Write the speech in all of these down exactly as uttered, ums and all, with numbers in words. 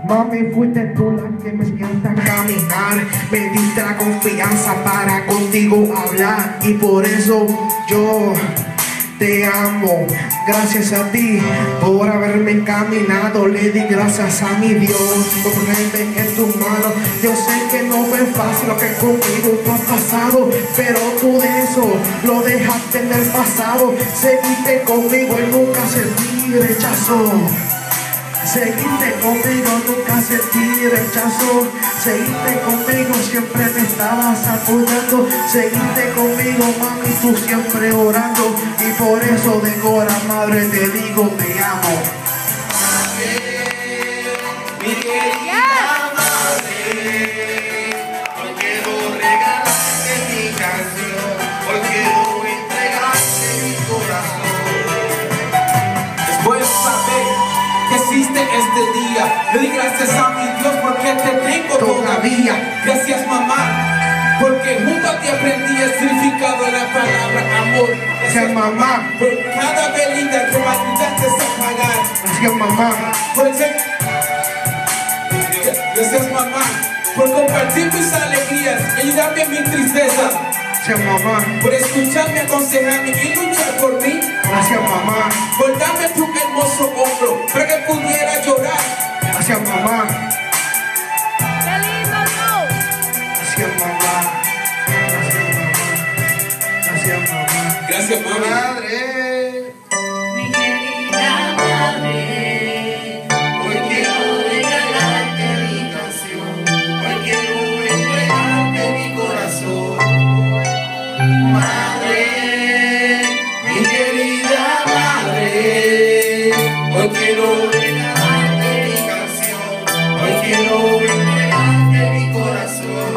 Mami, fuiste tú la que me enseñaste a caminar, me diste la confianza para contigo hablar, y por eso yo te amo. Gracias a ti por haberme encaminado. Le di gracias a mi Dios por ponerme en tus manos. Yo sé que no fue fácil lo que conmigo tú has pasado, pero tú de eso lo dejaste en el pasado. Seguiste conmigo y nunca sentí rechazo. Seguiste conmigo, nunca sentí rechazo. Seguiste conmigo, siempre me estabas apoyando. Seguiste conmigo, mami, tú siempre orando. Y por eso de cora, madre, te digo te amo. Mi querida madre, hoy quiero regalarte mi canción, hoy quiero entregarte mi corazón. Después de saber que existe este día, le di gracias a mi Dios porque te tengo todavía. Gracias, mamá, porque junto a ti aprendí el significado de la palabra amor. Gracias, mamá, por cada velita que me ayudaste a pagar. gracias, mamá, Por ese... Gracias, mamá, por compartir mis alegrías, ayudarme en mi tristeza. gracias, mamá, Por escucharme, aconsejarme y luchar por mí. gracias, mamá, Por darme tu hermoso hombro para que pudiera llorar. gracias, mamá, ¡Qué lindo, no! gracias, mamá, gracias, mamá, gracias, mamá. Gracias, mamá. Madre, Mi querida madre, hoy quiero regalarte mi canción, hoy quiero entregarte mi corazón. Madre, mi querida madre, hoy quiero regalarte mi canción, hoy quiero entregarte mi corazón.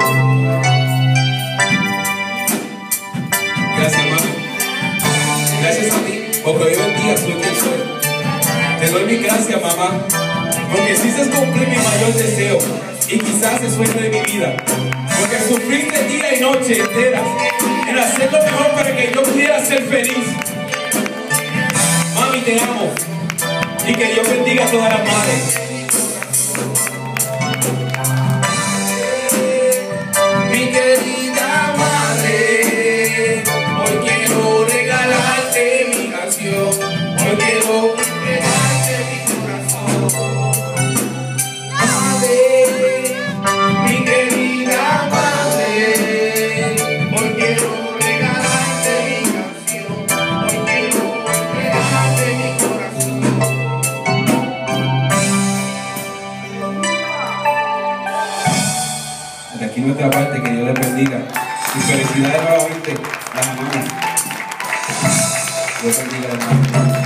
Gracias, mamá. Gracias a ti, porque hoy en día soy quien soy. Te doy mi gracias, mamá, porque hiciste cumplir mi mayor deseo y quizás el sueño de mi vida. Porque sufriste día y noche enteras en hacer lo mejor para que yo pudiera ser feliz. Mami, te amo y que Dios bendiga a todas las madres. Mi querida madre, hoy quiero regalarte mi canción, hoy quiero entregarte mi corazón. Madre, mi querida madre, hoy quiero regalarte mi canción, hoy quiero entregarte mi corazón. De aquí nuestra parte, que Dios les bendiga. Y felicidades nuevamente a las mamás. Dios bendiga a las mamás.